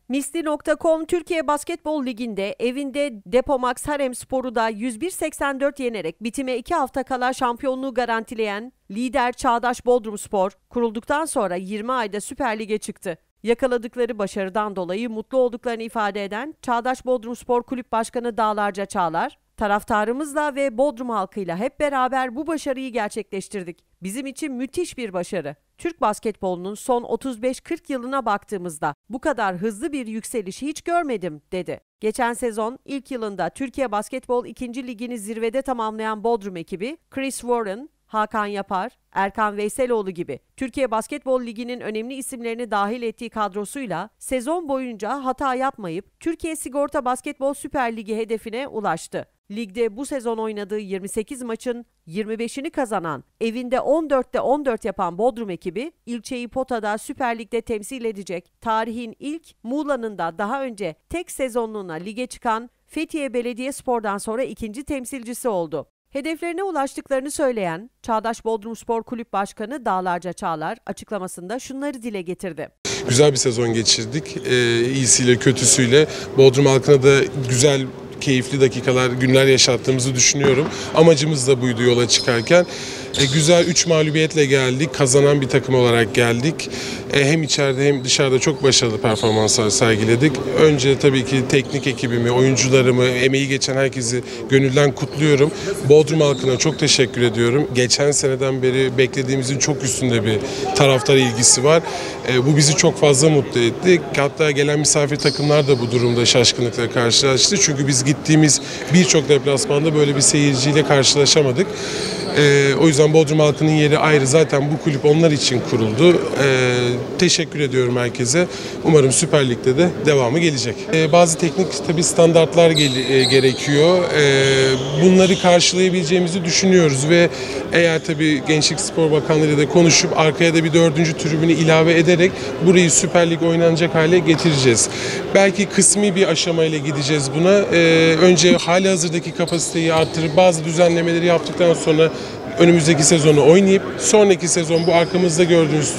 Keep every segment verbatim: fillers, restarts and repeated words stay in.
Misli nokta com Türkiye Basketbol Ligi'nde evinde Depomax Haremspor'u da yüz bir seksen dört yenerek bitime iki hafta kala şampiyonluğu garantileyen lider Çağdaş Bodrumspor, kurulduktan sonra yirmi ayda Süper Lig'e çıktı. Yakaladıkları başarıdan dolayı mutlu olduklarını ifade eden Çağdaş Bodrumspor Kulüp Başkanı Dağlarca Çağlar, "Taraftarımızla ve Bodrum halkıyla hep beraber bu başarıyı gerçekleştirdik. Bizim için müthiş bir başarı. Türk basketbolunun son otuz beş kırk yılına baktığımızda bu kadar hızlı bir yükselişi hiç görmedim," dedi. Geçen sezon ilk yılında Türkiye Basketbol ikinci Ligi'ni zirvede tamamlayan Bodrum ekibi, Chris Warren, Hakan Yapar, Erkan Veyseloğlu gibi Türkiye Basketbol Ligi'nin önemli isimlerini dahil ettiği kadrosuyla sezon boyunca hata yapmayıp Türkiye Sigorta Basketbol Süper Ligi hedefine ulaştı. Ligde bu sezon oynadığı yirmi sekiz maçın yirmi beşini kazanan, evinde on dörtte on dört yapan Bodrum ekibi, ilçeyi potada Süper Lig'de temsil edecek tarihin ilk, Muğla'nın da daha önce tek sezonluğuna lige çıkan Fethiye Belediyespor'dan sonra ikinci temsilcisi oldu. Hedeflerine ulaştıklarını söyleyen Çağdaş Bodrumspor Kulüp Başkanı Dağlarca Çağlar açıklamasında şunları dile getirdi. Güzel bir sezon geçirdik. Ee, iyisiyle kötüsüyle Bodrum halkına da güzel, keyifli dakikalar, günler yaşattığımızı düşünüyorum. Amacımız da buydu yola çıkarken. E, güzel üç mağlubiyetle geldik. Kazanan bir takım olarak geldik. E, hem içeride hem dışarıda çok başarılı performanslar sergiledik. Önce tabii ki teknik ekibimi, oyuncularımı, emeği geçen herkesi gönülden kutluyorum. Bodrum halkına çok teşekkür ediyorum. Geçen seneden beri beklediğimizin çok üstünde bir taraftar ilgisi var. E, bu bizi çok fazla mutlu etti. Hatta gelen misafir takımlar da bu durumda şaşkınlıkla karşılaştı. Çünkü biz gittiğimiz birçok deplasmanda böyle bir seyirciyle karşılaşamadık. Ee, o yüzden Bodrum halkının yeri ayrı. Zaten bu kulüp onlar için kuruldu. Ee, teşekkür ediyorum herkese. Umarım Süper Lig'de de devamı gelecek. Ee, bazı teknik tabii standartlar e, gerekiyor. Ee, bunları karşılayabileceğimizi düşünüyoruz ve eğer tabii Gençlik Spor Bakanlığı ile de konuşup arkaya da bir dördüncü tribünü ilave ederek burayı Süper Lig oynanacak hale getireceğiz. Belki kısmi bir aşamayla gideceğiz buna. Ee, önce hali hazırdaki kapasiteyi arttırıp bazı düzenlemeleri yaptıktan sonra önümüzdeki sezonu oynayıp sonraki sezon bu arkamızda gördüğünüz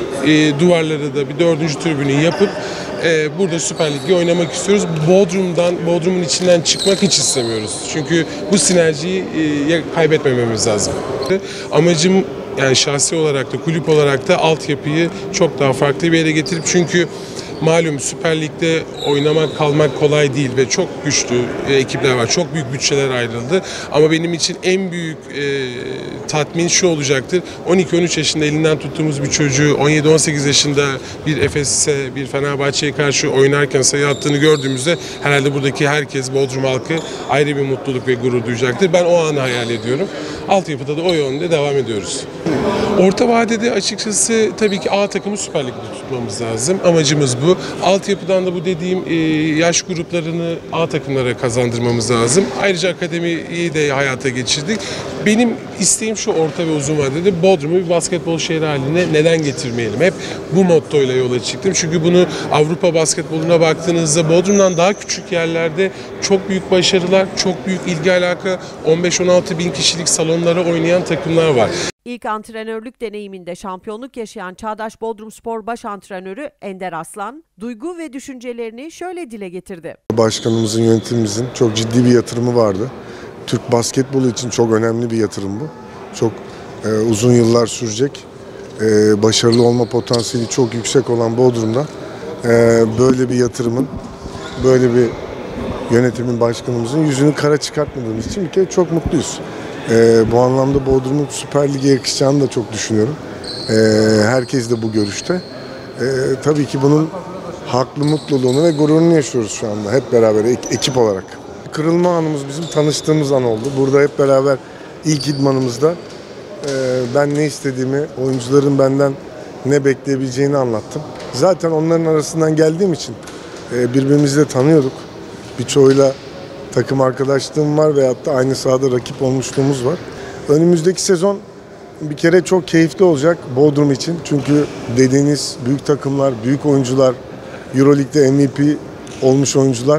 e, duvarları da bir dördüncü tribünü yapıp e, burada Süper Lig'de oynamak istiyoruz. Bodrum'dan, Bodrum'un içinden çıkmak hiç istemiyoruz. Çünkü bu sinerjiyi e, kaybetmememiz lazım. Amacım, yani şahsi olarak da kulüp olarak da altyapıyı çok daha farklı bir yere getirip, çünkü malum Süper Lig'de oynamak, kalmak kolay değil ve çok güçlü e, ekipler var. Çok büyük bütçeler ayrıldı. Ama benim için en büyük e, tatmin şu olacaktır. on iki on üç yaşında elinden tuttuğumuz bir çocuğu on yedi on sekiz yaşında bir Efes'e, bir Fenerbahçe'ye karşı oynarken sayı attığını gördüğümüzde herhalde buradaki herkes, Bodrum halkı ayrı bir mutluluk ve gurur duyacaktır. Ben o anı hayal ediyorum. Altyapıda da o yönde devam ediyoruz. Orta vadede açıkçası tabii ki A takımı Süper Lig'de tutmamız lazım. Amacımız bu. Altyapıdan da bu dediğim e, yaş gruplarını A takımlara kazandırmamız lazım. Ayrıca akademiyi de hayata geçirdik. Benim isteğim şu, orta ve uzun vadede Bodrum'u bir basketbol şehri haline neden getirmeyelim? Hep bu mottoyla yola çıktım. Çünkü bunu Avrupa basketboluna baktığınızda Bodrum'dan daha küçük yerlerde çok büyük başarılar, çok büyük ilgi alaka, on beş on altı bin kişilik salonlara oynayan takımlar var. İlk antrenörlük deneyiminde şampiyonluk yaşayan Çağdaş Bodrumspor Baş Antrenörü Ender Aslan, duygu ve düşüncelerini şöyle dile getirdi. Başkanımızın, yönetimimizin çok ciddi bir yatırımı vardı. Türk basketbolu için çok önemli bir yatırım bu. Çok e, uzun yıllar sürecek. E, başarılı olma potansiyeli çok yüksek olan Bodrum'da e, böyle bir yatırımın, böyle bir yönetimin, başkanımızın yüzünü kara çıkartmadığımız için bir kere çok mutluyuz. Ee, bu anlamda Bodrum'un Süper Lig'e yakışacağını da çok düşünüyorum. Ee, herkes de bu görüşte. Ee, tabii ki bunun haklı mutluluğunu ve gururunu yaşıyoruz şu anda hep beraber ek- ekip olarak. Kırılma anımız bizim tanıştığımız an oldu. Burada hep beraber ilk idmanımızda e, ben ne istediğimi, oyuncuların benden ne bekleyebileceğini anlattım. Zaten onların arasından geldiğim için e, birbirimizi de tanıyorduk. Birçoğuyla takım arkadaşlığım var veyahut da aynı sahada rakip olmuşluğumuz var. Önümüzdeki sezon bir kere çok keyifli olacak Bodrum için. Çünkü dediğiniz büyük takımlar, büyük oyuncular, Euroleague'de M V P olmuş oyuncular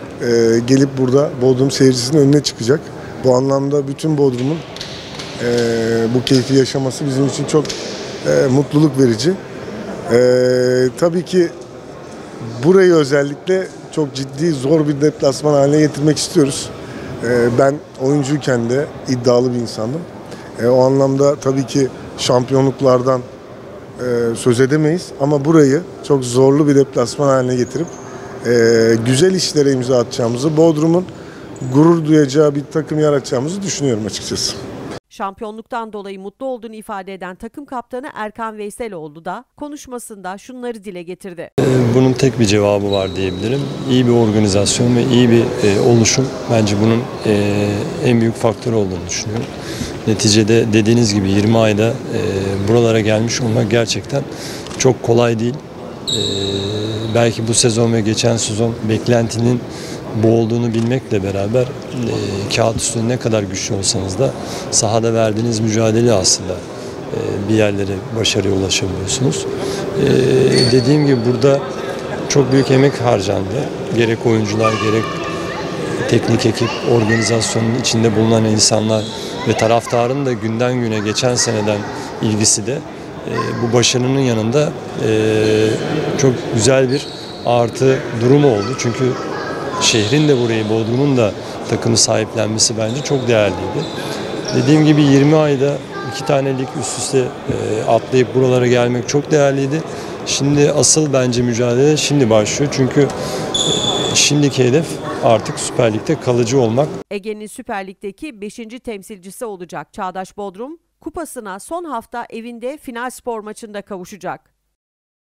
e, gelip burada Bodrum seyircisinin önüne çıkacak. Bu anlamda bütün Bodrum'un e, bu keyfi yaşaması bizim için çok e, mutluluk verici. E, tabii ki burayı özellikle çok ciddi, zor bir deplasman haline getirmek istiyoruz. Ben oyuncuyken de iddialı bir insandım. O anlamda tabii ki şampiyonluklardan söz edemeyiz ama burayı çok zorlu bir deplasman haline getirip güzel işlere imza atacağımızı, Bodrum'un gurur duyacağı bir takım yaratacağımızı düşünüyorum açıkçası. Şampiyonluktan dolayı mutlu olduğunu ifade eden takım kaptanı Erkan Veyseloğlu da konuşmasında şunları dile getirdi. Bunun tek bir cevabı var diyebilirim. İyi bir organizasyon ve iyi bir e, oluşum bence bunun e, en büyük faktörü olduğunu düşünüyorum. Neticede dediğiniz gibi yirmi ayda e, buralara gelmiş olmak gerçekten çok kolay değil. E, belki bu sezon ve geçen sezon beklentinin bu olduğunu bilmekle beraber e, kağıt üstünde ne kadar güçlü olsanız da sahada verdiğiniz mücadele aslında e, bir yerlere başarıya ulaşabiliyorsunuz. E, dediğim gibi burada çok büyük emek harcandı. Gerek oyuncular, gerek teknik ekip, organizasyonun içinde bulunan insanlar ve taraftarın da günden güne geçen seneden ilgisi de e, bu başarının yanında e, çok güzel bir artı durumu oldu. Çünkü şehrin de burayı, Bodrum'un da takımı sahiplenmesi bence çok değerliydi. Dediğim gibi yirmi ayda iki tane lig üst üste e, atlayıp buralara gelmek çok değerliydi. Şimdi asıl bence mücadele şimdi başlıyor. Çünkü e, şimdiki hedef artık Süper Lig'de kalıcı olmak. Ege'nin Süper Lig'deki beşinci temsilcisi olacak Çağdaş Bodrum, kupasına son hafta evinde final spor maçında kavuşacak.